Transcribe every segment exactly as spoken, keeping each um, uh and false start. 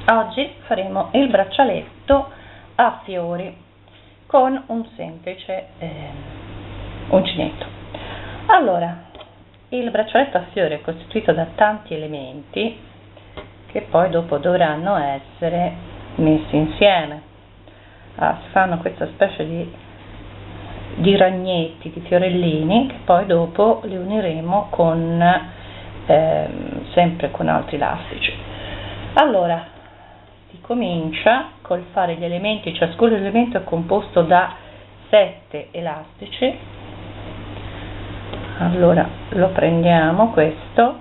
Oggi faremo il braccialetto a fiori con un semplice eh, uncinetto. Allora, il braccialetto a fiori è costituito da tanti elementi che poi dopo dovranno essere messi insieme. Ah, si fanno questa specie di, di ragnetti, di fiorellini, che poi dopo li uniremo con eh, sempre con altri elastici. Allora, si comincia col fare gli elementi, ciascun elemento è composto da sette elastici. Allora lo prendiamo questo,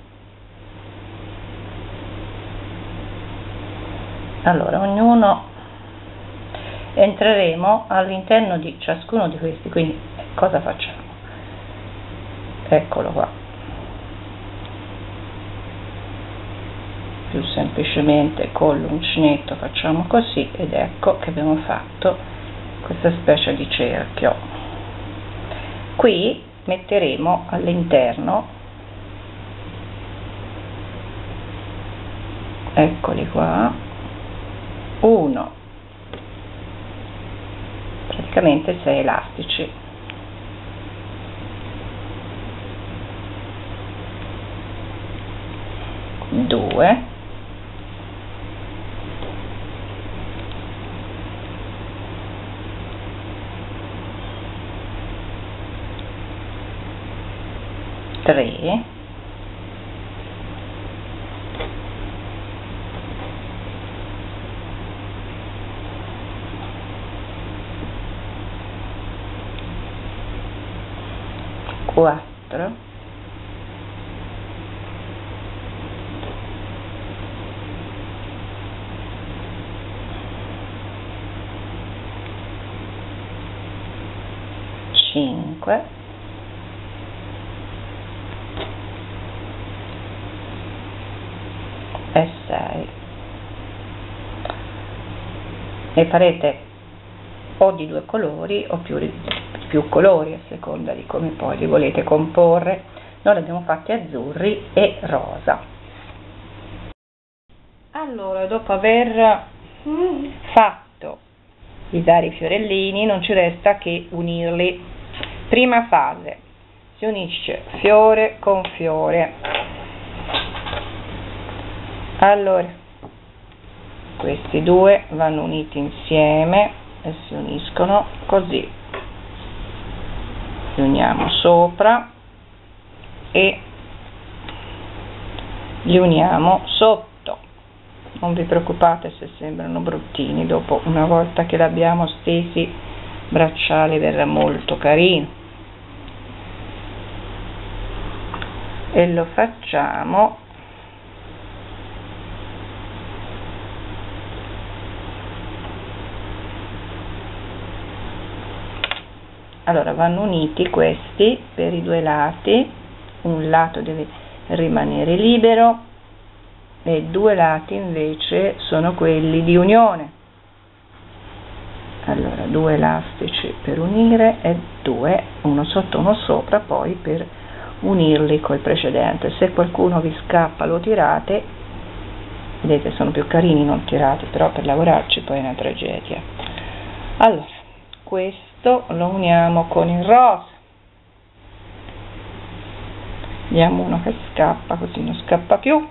allora ognuno entreremo all'interno di ciascuno di questi, quindi cosa facciamo? Eccolo qua, più semplicemente con l'uncinetto facciamo così ed ecco che abbiamo fatto questa specie di cerchio. Qui metteremo all'interno, eccoli qua, uno, praticamente sei elastici, due, tre, quattro, cinque, e sei. Ne farete o di due colori o più, più colori a seconda di come poi li volete comporre. Noi li abbiamo fatti azzurri e rosa. Allora, dopo aver fatto i vari fiorellini non ci resta che unirli. Prima fase, si unisce fiore con fiore. Allora, questi due vanno uniti insieme e si uniscono così, li uniamo sopra e li uniamo sotto. Non vi preoccupate se sembrano bruttini, dopo una volta che l'abbiamo stesi il bracciale verrà molto carino. E lo facciamo allora, vanno uniti questi per i due lati, un lato deve rimanere libero e due lati invece sono quelli di unione. Allora, due elastici per unire e due, uno sotto uno sopra, poi per unirli col precedente. Se qualcuno vi scappa lo tirate, vedete sono più carini non tirati, però per lavorarci poi è una tragedia. Allora, questo lo uniamo con il rosa, diamo uno che scappa così non scappa più,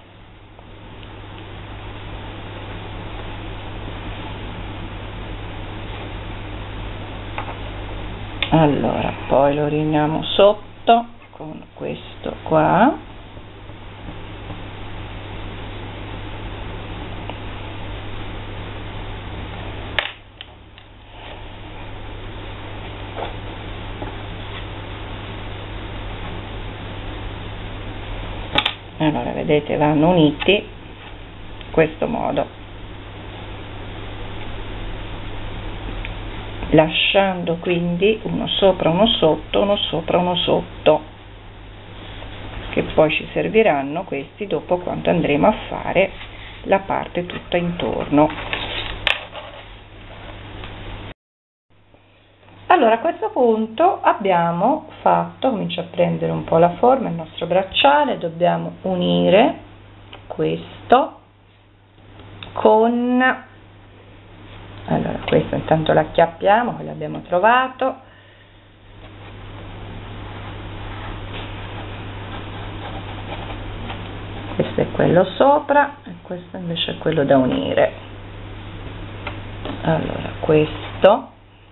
allora poi lo riuniamo sotto con questo qua, allora vedete vanno uniti in questo modo, lasciando quindi uno sopra uno sotto, uno sopra uno sotto, che poi ci serviranno questi dopo quando andremo a fare la parte tutta intorno. Allora, a questo punto abbiamo fatto, comincia a prendere un po' la forma il nostro bracciale, dobbiamo unire questo con, allora questo intanto l'acchiappiamo, che l'abbiamo trovato, questo è quello sopra e questo invece è quello da unire. Allora questo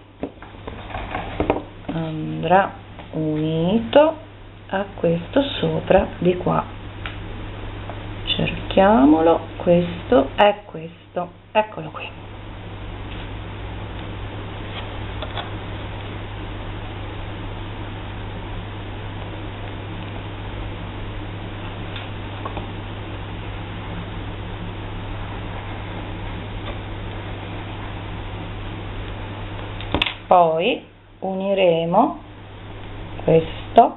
andrà unito a questo sopra di qua, cerchiamolo, questo è questo, eccolo qui. Poi uniremo questo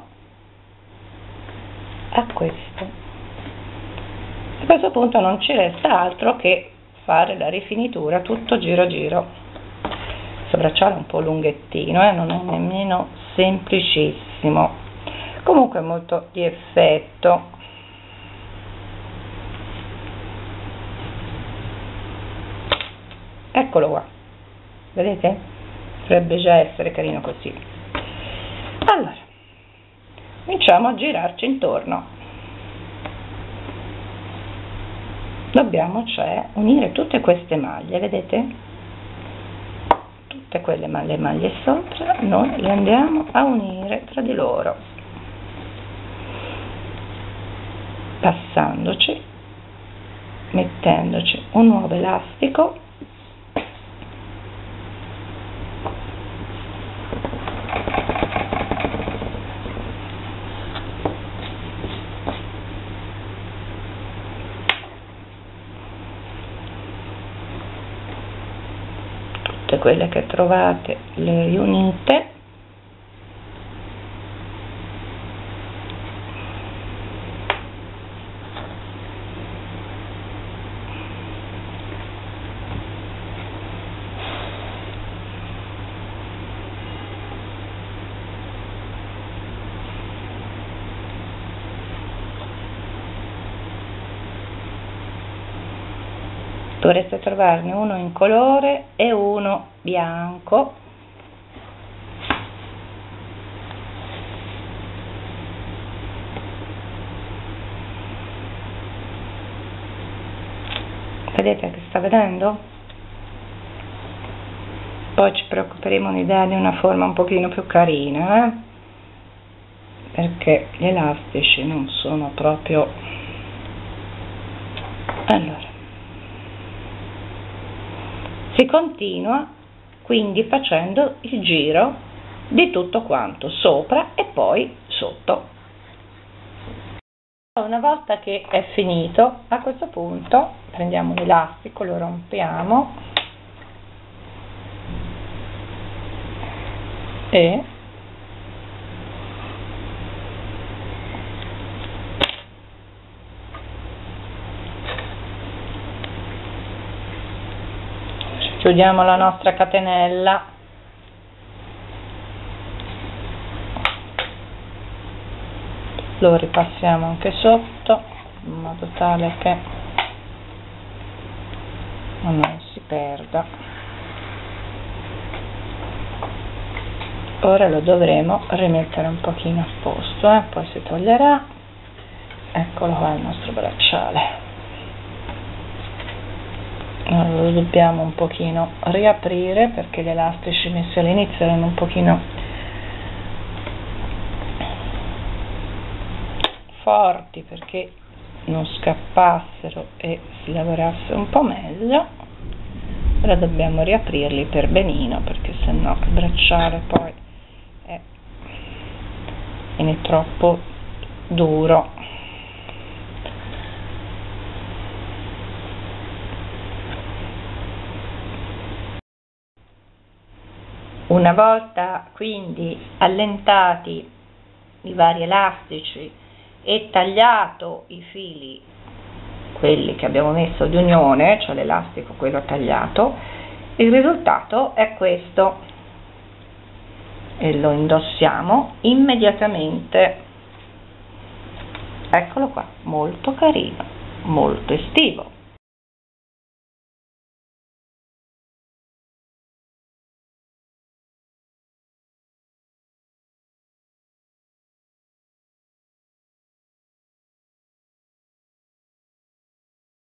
a questo. A questo punto non ci resta altro che fare la rifinitura tutto giro giro. Questo bracciale è un po' lunghettino, eh? Non è nemmeno semplicissimo, comunque è molto di effetto. Eccolo qua, vedete? Dovrebbe già essere carino così. Allora cominciamo a girarci intorno. Dobbiamo cioè unire tutte queste maglie, vedete? Tutte quelle maglie, maglie sopra, noi le andiamo a unire tra di loro, passandoci, mettendoci un nuovo elastico quelle che trovate le riunite, dovreste trovarne uno in colore e uno bianco. Vedete che sta vedendo? Poi ci preoccuperemo di dargli una forma un pochino più carina, eh? Perché gli elastici non sono proprio... Allora si continua quindi facendo il giro di tutto quanto, sopra e poi sotto. Una volta che è finito, a questo punto prendiamo l'elastico, lo rompiamo e chiudiamo la nostra catenella, lo ripassiamo anche sotto in modo tale che non si perda. Ora lo dovremo rimettere un pochino a posto, eh? Poi si toglierà. Eccolo qua il nostro bracciale. Allora, lo dobbiamo un pochino riaprire perché gli elastici messi all'inizio erano un pochino forti perché non scappassero e si lavorasse un po' meglio. Ora dobbiamo riaprirli per benino perché sennò il bracciale poi è, è troppo duro. Una volta quindi allentati i vari elastici e tagliato i fili, quelli che abbiamo messo di unione, cioè l'elastico quello tagliato, il risultato è questo e lo indossiamo immediatamente. Eccolo qua, molto carino, molto estivo.